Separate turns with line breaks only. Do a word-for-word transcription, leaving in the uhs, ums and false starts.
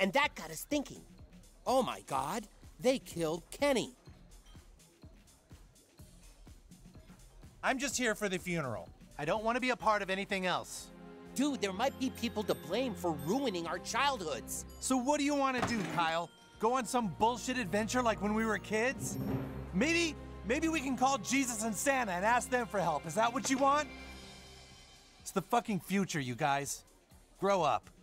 And that got us thinking. Oh my God, they killed Kenny.
I'm just here for the funeral. I don't want to be a part of anything else.
Dude, there might be people to blame for ruining our childhoods.
So what do you want to do, Kyle? Go on some bullshit adventure like when we were kids? Maybe, maybe we can call Jesus and Santa and ask them for help. Is that what you want? It's the fucking future, you guys. Grow up.